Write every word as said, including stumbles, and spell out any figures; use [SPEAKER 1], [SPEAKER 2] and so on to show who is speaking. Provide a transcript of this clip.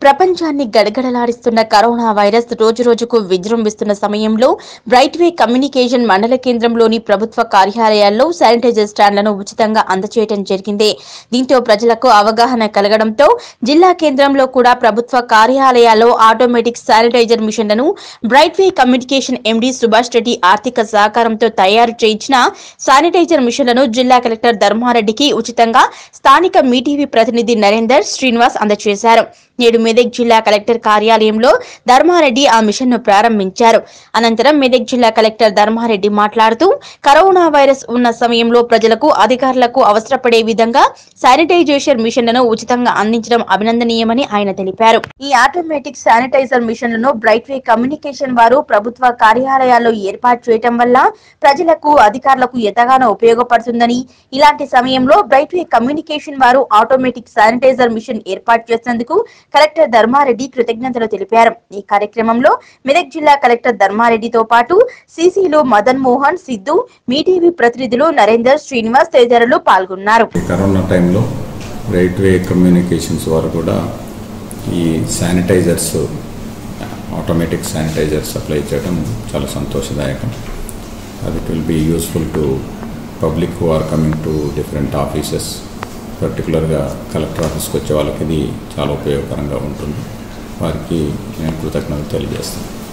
[SPEAKER 1] ప్రపంచాన్ని గడగడలాడిస్తున్న corona virus రోజురోజుకు విజృంభిస్తున్న సమయంలో బ్రైట్ వే కమ్యూనికేషన్ మండల కేంద్రంలోని ప్రభుత్వ కార్యాలయాల్లో శానిటైజర్ స్టాండ్లను ఉచితంగా అందజేయడం జరిగింది. దీంతో ప్రజలకు అవగాహన కలగడంతో జిల్లా కేంద్రంలో కూడా ప్రభుత్వ కార్యాలయాల్లో ఆటోమేటిక్ శానిటైజర్ మిషన్లను Bright Way Communication MD Subhash Reddy ఆర్థిక సహకారంతో తయారు చేయించిన శానిటైజర్ మిషన్లను జిల్లా కలెక్టర్ ధర్మారెడ్డికి ఉచితంగా స్థానిక మీటీవీ ప్రతినిధి నరేందర్ శ్రీనివాస్ అందజేశారు. నేడు మెదక్ జిల్లా కలెక్టర్ కార్యాలయంలో ధర్మారెడ్డి ఆ మిషన్ ను ప్రారంభించారు. అనంతరం మెదక్ జిల్లా కలెక్టర్ ధర్మారెడ్డి మాట్లాడుతూ కరోనా వైరస్ ఉన్న సమయంలో ప్రజలకు అధికారులకు అవసరపడే విధంగా శానిటైజేషన్ మిషన్లను ఉచితంగా అందించడం అభినందనీయమని ఆయన తెలిపారు. ఈ ఆటోమేటిక్ శానిటైజర్ మిషన్లను బ్రైట్ వే కమ్యూనికేషన్ వారు ప్రభుత్వ కార్యాలయాల్లో ఏర్పాటు చేయడం వల్ల ప్రజలకు అధికారులకు ఎంతగానో ఉపయోగపడుతుందని, ఇలాంటి సమయంలో బ్రైట్ వే కమ్యూనికేషన్ వారు ఆటోమేటిక్ శానిటైజర్ మిషన్ ఏర్పాటు చేసినందుకు కలెక్టర్ ధర్మారెడ్డి కృతజ్ఞతలు తెలిపారు. ఈ కార్యక్రమంలో మెదక్ జిల్లా కలెక్టర్ ధర్మారెడ్డితో పాటు సిసిలు మదన్ మోహన్, సిద్ధు, మీటీవీ ప్రతినిధులు నరేందర్, శ్రీనివాస్ తదితరులు పాల్గొన్నారు.
[SPEAKER 2] కరోనా టైంలో బ్రైట్ వే కమ్యూనికేషన్స్ వారు కూడా ఈ శానిటైజర్స్ ఆటోమేటిక్ శానిటైజర్ సప్లై చేయడం చాలా సంతోషదాయకం. అది it will be useful to public who are coming to different offices. పర్టికులర్గా కలెక్టర్ ఆఫీస్కి వచ్చే వాళ్ళకి ఇది చాలా ఉపయోగకరంగా ఉంటుంది. వారికి నేను కృతజ్ఞతలు తెలియజేస్తాను.